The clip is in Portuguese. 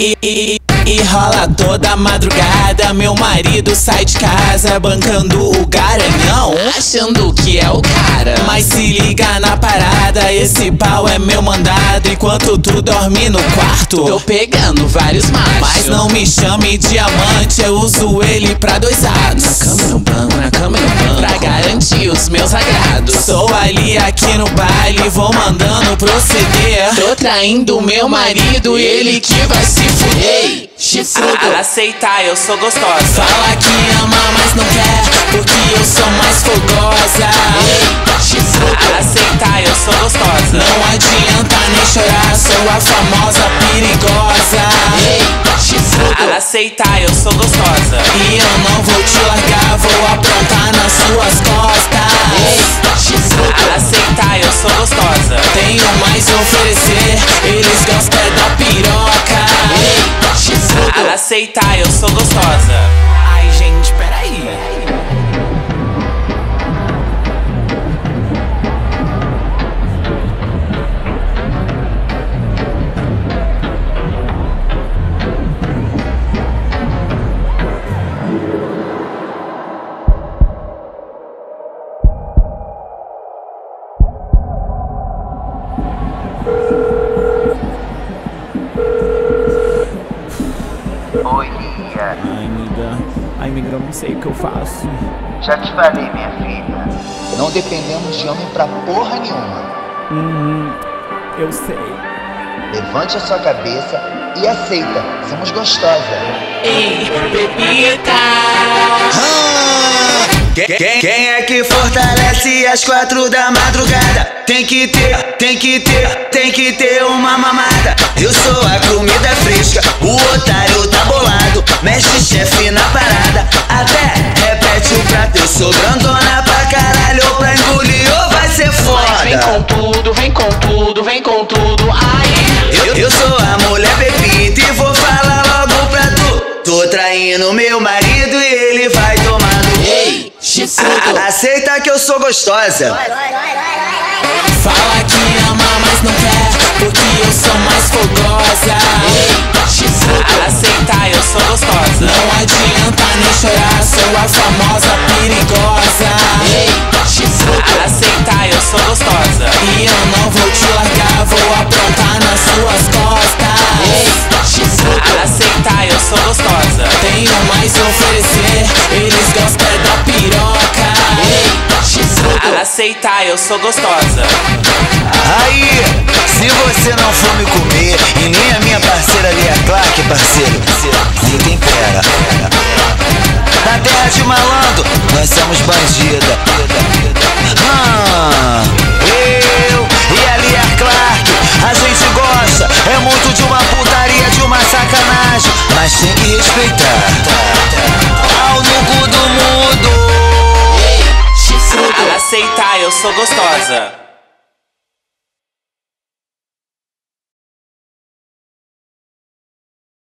E rola toda madrugada, meu marido sai de casa bancando o garanhão, achando que é o cara. Mas se liga na parada, esse pau é meu mandado. Enquanto tu dorme no quarto, tô pegando vários machos. Mas não me chame diamante, eu uso ele pra 2 anos. Na cama e no banco, na cama e no banco, pra garantir os meus agrados. Sou ali aqui no baile, vou mandando proceder. Tô traindo meu marido, ele que vai se fuder. Chifrudo, aceitar, eu sou gostosa. Fala que ama, mas não quer, porque eu sou mais fogosa. Chifrudo, aceitar, eu sou gostosa. Não adianta nem chorar, sou a famosa perigosa. Chifrudo, aceitar, eu sou gostosa. E eu não vou te largar, vou aprontar nas suas costas. Chifrudo, aceitar, eu sou gostosa. Tenho mais a oferecer, eles gostam da piroca. Chifrudo, aceitar, eu sou gostosa. Ai gente, peraí. Oi, Lia. Ai, amiga, eu não sei o que eu faço. Já te falei, minha filha. Não dependemos de homem pra porra nenhuma. Eu sei. Levante a sua cabeça e aceita. Somos gostosa. Ei, bebida. Quem é que fortalece às 4 da madrugada? Tem que ter uma mamada. Eu sou a comida fresca, o otário tá bolado. Mexe chefe na parada, até repete o prato. Eu sou grandona pra caralho, ou pra engolir ou vai ser foda. Mas vem com tudo, vem com tudo, vem com tudo, ai. Eu sou a mulher pepita e vou falar logo pra tu. Tô traindo meu marido e ele vai tomando. Ei, chifrudo, aceita que eu sou gostosa. fala que ama, mas não quer, porque eu sou mais fogosa. Chifrudo, aceitar, eu sou gostosa. não adianta nem chorar, sou a famosa perigosa. Chifrudo, aceitar, eu sou gostosa. e eu não vou te largar, vou aprontar nas suas costas. Chifrudo, aceitar, eu sou gostosa. tenho mais a oferecer, eles gostam da piroca. Chifrudo, aceitar, eu sou gostosa. Aí, se você não for me comer, e nem a minha parceira Lia Clark, parceiro, nem tem pera. Na terra de malandro, nós somos bandida. Eu e a Lia Clark, a gente gosta, é muito de uma putaria, de uma sacanagem, mas tem que respeitar. Ao no cu do mundo. chifrudo, Aceitar, eu sou gostosa.